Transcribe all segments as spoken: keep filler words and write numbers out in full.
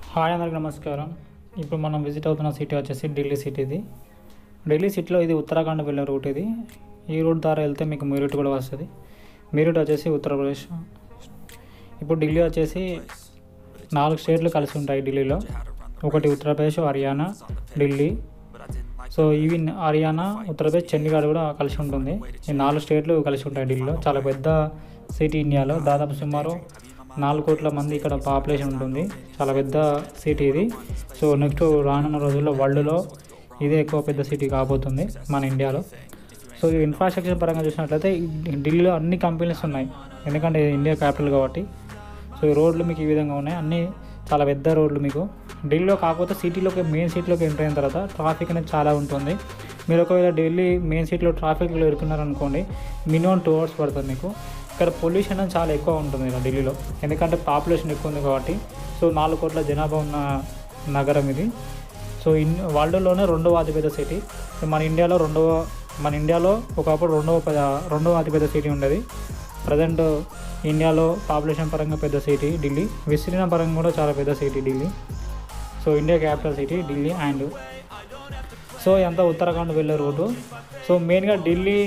Hi అందరికి నమస్కారం. ఇప్పుడు మనం విజిట్ అవుతున్న సిటీ వచ్చేసి ఢిల్లీ సిటీ. ఇది ఢిల్లీ సిటీలో ఇది ఉత్తరాఖండ్ వెళ్ళే రూట్. ఇది ఈ రూట్ ద్వారా వెళ్తే మీకు మీరట్ కూడా వస్తుంది. మీరట్ వచ్చేసి ఉత్తరప్రదేశ్. ఇప్పుడు ఢిల్లీ వచ్చేసి నాలుగు స్టేట్లు కలిసి ఉంటాయి ఢిల్లీలో. ఒకటి ఉత్తరప్రదేశ్, హర్యానా, ఢిల్లీ. సో ఇవి హర్యానా, ఉత్తరప్రదేశ్, చండీగఢ్ కూడా కలిసి ఉంటుంది. ఈ నాలుగు స్టేట్లు కలిసి ఉంటాయి ఢిల్లీలో. చాలా పెద్ద సిటీ ఇండియాలో. దాదాపు సుమారు నాలుగు కోట్ల మంది ఇక్కడ పాపులేషన్ ఉంటుంది. చాలా పెద్ద సిటీ ఇది. సో నెక్స్ట్ రానున్న రోజుల్లో వరల్డ్లో ఇదే ఎక్కువ పెద్ద సిటీ కాబోతుంది మన ఇండియాలో. సో ఈ ఇన్ఫ్రాస్ట్రక్చర్ పరంగా చూసినట్లయితే ఢిల్లీలో అన్ని కంపెనీస్ ఉన్నాయి, ఎందుకంటే ఇండియా క్యాపిటల్ కాబట్టి. సో ఈ రోడ్లు మీకు ఈ విధంగా ఉన్నాయి, అన్నీ చాలా పెద్ద రోడ్లు మీకు ఢిల్లీలో. కాకపోతే సిటీలోకి మెయిన్ సిటీలోకి ఎంటర్ అయిన తర్వాత ట్రాఫిక్ అనేది చాలా ఉంటుంది. మీరు ఒకవేళ ఢిల్లీ మెయిన్ సిటీలో ట్రాఫిక్లో ఇరుక్కున్నారనుకోండి, మినిమం టూ అవర్స్ పడుతుంది మీకు. ఇక్కడ పొల్యూషన్ అనేది చాలా ఎక్కువ ఉంటుంది ఇక్కడ ఢిల్లీలో, ఎందుకంటే పాపులేషన్ ఎక్కువ ఉంది కాబట్టి. సో నాలుగు కోట్ల జనాభా ఉన్న నగరం ఇది. సో ఇన్ వరల్డ్లోనే రెండవ అతిపెద్ద సిటీ. మన ఇండియాలో రెండవ మన ఇండియాలో ఒకప్పుడు రెండవ రెండవ అతిపెద్ద సిటీ ఉండేది. ప్రజెంట్ ఇండియాలో పాపులేషన్ పరంగా పెద్ద సిటీ ఢిల్లీ, విస్తీర్ణ పరంగా కూడా చాలా పెద్ద city Delhi. So India capital city Delhi. And so ఎంత ఉత్తరాఖండ్ వెళ్ళే రూటు. సో మెయిన్గా ఢిల్లీ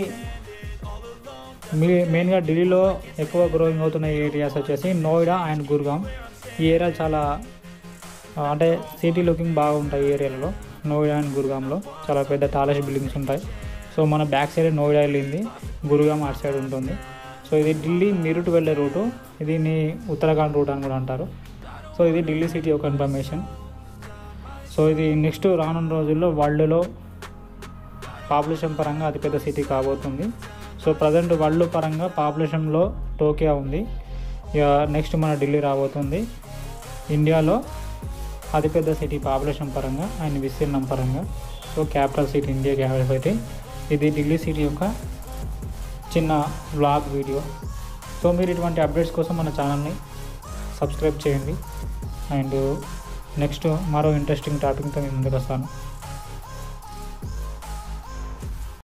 మీ మెయిన్గా ఢిల్లీలో ఎక్కువ గ్రోయింగ్ అవుతున్న ఏరియాస్ వచ్చేసి నోయిడా అండ్ గుర్గాం. ఈ ఏరియాలు చాలా అంటే సిటీ లుకింగ్ బాగుంటాయి. ఈ ఏరియాలో నోయిడా అండ్ గుర్గాంలో చాలా పెద్ద టాలెస్ట్ బిల్డింగ్స్ ఉంటాయి. సో మన బ్యాక్ సైడ్ నోయిడా వెళ్ళింది, గుర్గాం అటు సైడ్ ఉంటుంది. సో ఇది ఢిల్లీ మీరట్ వెళ్ళే రూటు. దీన్ని ఉత్తరాఖండ్ రూట్ అని కూడా అంటారు. సో ఇది ఢిల్లీ సిటీ యొక్క ఇన్ఫర్మేషన్. సో ఇది నెక్స్ట్ రానున్న రోజుల్లో వరల్డ్లో పాపులేషన్ పరంగా అతిపెద్ద సిటీ కాబోతుంది. సో ప్రజెంట్ వరల్డ్ పరంగా పాపులేషన్లో టోక్యో ఉంది. ఇక నెక్స్ట్ మన ఢిల్లీ రాబోతుంది. ఇండియాలో అతిపెద్ద సిటీ పాపులేషన్ పరంగా అండ్ విస్తీర్ణం పరంగా. So capital city, India capital city. ఇది ఢిల్లీ సిటీ యొక్క చిన్న వ్లాగ్ వీడియో. సో మీరు ఇటువంటి అప్డేట్స్ కోసం మన ఛానల్ని సబ్స్క్రైబ్ చేయండి. అండ్ నెక్స్ట్ మరో ఇంట్రెస్టింగ్ టాపిక్తో మేము ముందుకు వస్తాను.